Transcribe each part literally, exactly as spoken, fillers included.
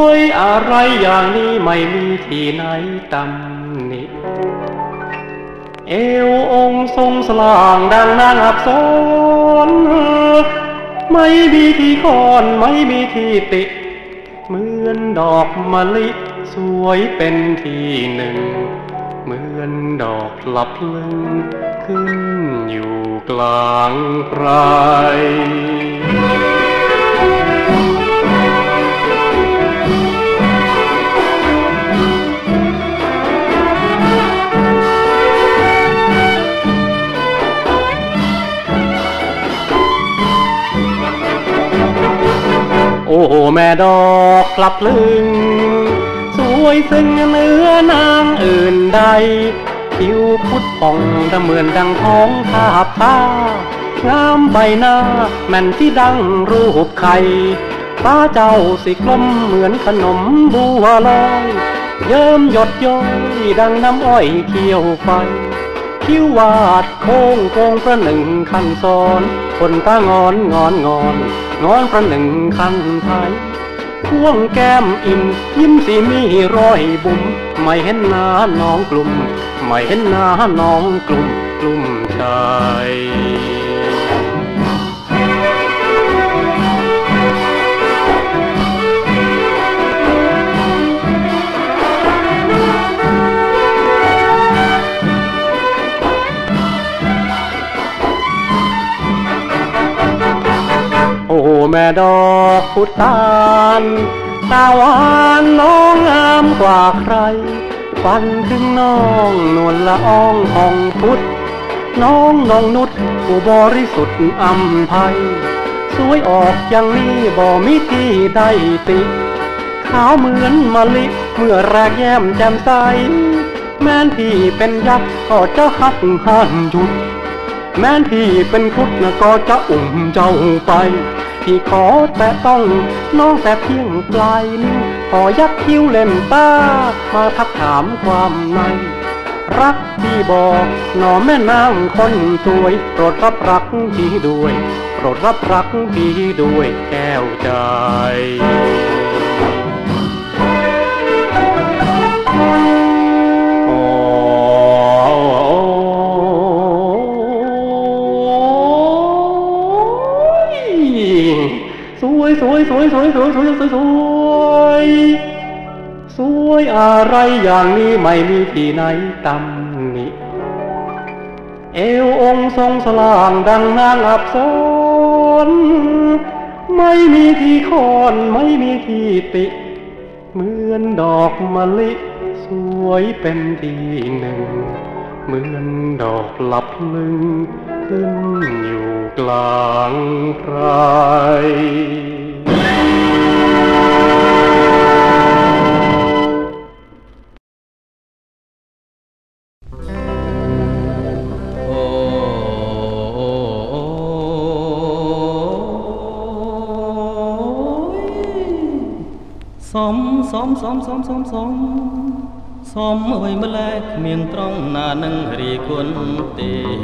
วยอะไรอย่างนี้ไม่มีที่ไหนตำหนิเอวองค์ทรงสล่างดังนางอับสรไม่มีที่คอนไม่มีที่ติเหมือนดอกมะลิสวยเป็นที่หนึ่งเหมือนดอกหลับลึงขึ้นอยู่กลางไพรโอ้แม่ดอกกลับลึงสวยซึ่งเนื้อนางอื่นใดผิวพุทธผ่องดำเหมือนดังท้องทาบตางามใบหน้าแม่นที่ดังรูปไข่ตาเจ้าสิกลมเหมือนขนมบัวลอยเยิ้มหยดย้อยดังน้ำอ้อยเคี่ยวไฟคิ้ววาดโค้งโค้งประหนึ่งคันซ้อนคนตางอนงอนงอนงอนประหนึ่งคันไทยพ่วงแก้มอิ่มยิ้มสีมีรอยบุ๋มไม่เห็นหน้าน้องกลุ่มไม่เห็นหน้าน้องกลุ่มกลุ่มใจโอ้แม่ดอกพุตานตาหวานน้องงามกว่าใครฝันถึงน้องนวลละอองผ่องพุทธน้องน้องนุชผู้บริสุทธิ์อำไพสวยออกอย่างนี้บ่มีที่ใดติขาวเหมือนมะลิเมื่อแรกแย้มแจ่มใสแม้นที่เป็นยักษ์ก็จะหักห้ามหยุดแม้นที่เป็นพุทธก็จะอุ่มเจ้าไปที่ขอแต่ต้องน้องแต่เพียงปลายนิ้วขอยักคิ้วเล่นตามาทักถามความในรักที่บอกหน่อแม่นางคนสวยโปรดรับรักพี่ด้วยโปรดรับรักพี่ด้วยแก้วใจสวยสวยสวยสวยสวยสวยสวยสวยสวยอะไรอย่างนี้ไม่มีที่ไหนตำหนิเอวองค์ทรงสล่างดังนางอับสรไม่มีที่คอนไม่มีที่ติเหมือนดอกมะลิสวยเป็นที่หนึ่งเหมือนดอกหลับลึงขึ้นอยู่กลางไพรซ้อมซ้อมซ้อมซ้อมซ้อมซ้อมซ้อมเอ้ยเมื่อแลกเมียนตรองนานังรีกุนเต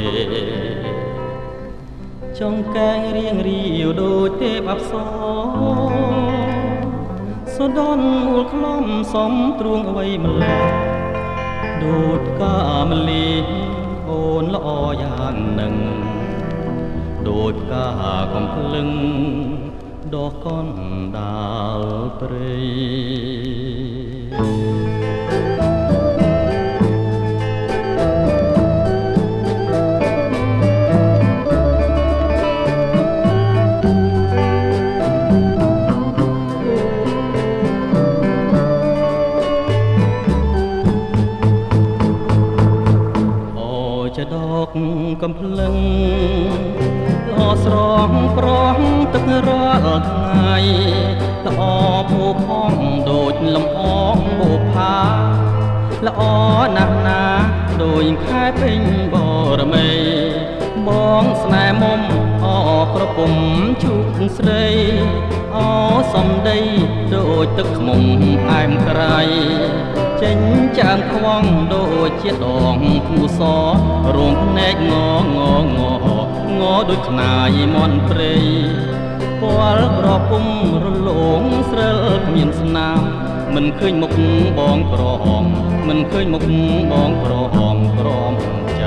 จงแกงเรียงรีอยู่โดยเทพอับสรสะดอนมูลคล้อมซ้อมตรวงเอาไว้เมื่อแลกโดดกามลีโอนละออย่างหนึ่งโดดกาคมพลึงดอกก้อนดาวเปรย์โอ้จะดอกกำพลึงล่อสรองปรองตึกร้อนไงละอผู้พ้องโดดลำอ้องบุพาละอหนักหนาโดยแค่เป็นบรมีบองสนายมมออกระปุ่มชุกสเรย์เอาสมได้โดยตึกมุมแอมไกรเจนจางควงโดยเชียดองผู้ซอรวมแนกงองององอโดยขนายมอนเปรย์គាល់ប្រពុំរលោងស្រិលគ្មានស្នាមមិនឃើញមុខបងក្រហមមិនឃើញមុខបងក្រហមក្រមใจ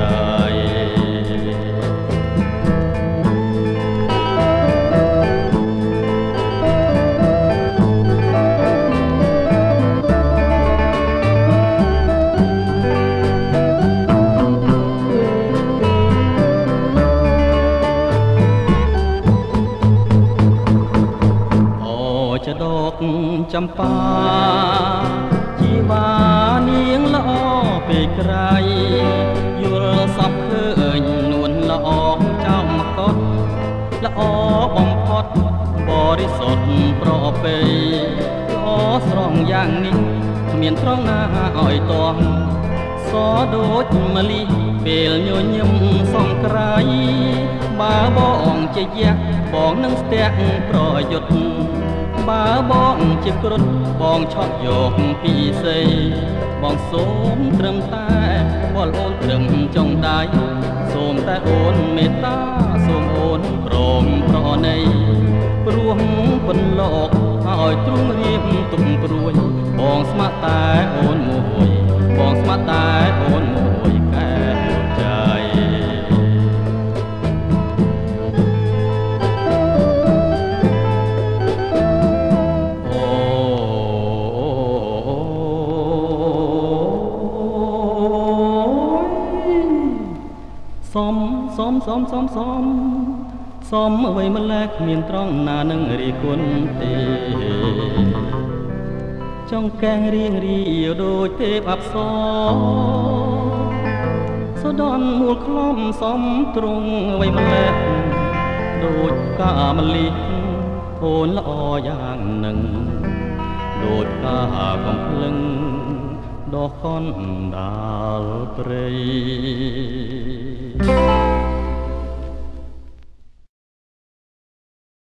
จะดอกจำปาជីវ៉ានាងល្អពេកក្រៃយល់សពឃើញនួនល្អចៅមកកត់ល្អបំផុតបរិសុទ្ធប្រពៃល្អស្រងយ៉ាងនេះគ្មានត្រង់ណាឲ្យតោះសដូចមលិពេលញញឹមសំក្រៃបើបងជាយៈបងនឹងស្ទះប្រយុទ្ធបើបងជាគ្រុឌបងឆក់យកពីសេបងសូមត្រឹមតែបលអូនត្រឹមចុងដៃសូមតែអូនមេត្តាសូមអូនព្រមប្រណីព្រោះពិនលោកឲ្យទ្រង់រៀបទុកព្រួយបងស្ម័គ្រតែអូនមួយបងស្ម័គ្រតែអូនមួយកែใจសំសំសំសំសំសំអ្វីម្លេះគ្មានត្រង់ណានឹងរីគុណទេចង់កែងរៀងរីដូចទេពអប្សរសដនមូលខ្លំសំត្រង់អ្វីម្លេះដូចកាមលិអូនល្អយ៉ាងនឹងដូចកាកំភ្លឹងដោះកនដាលព្រៃ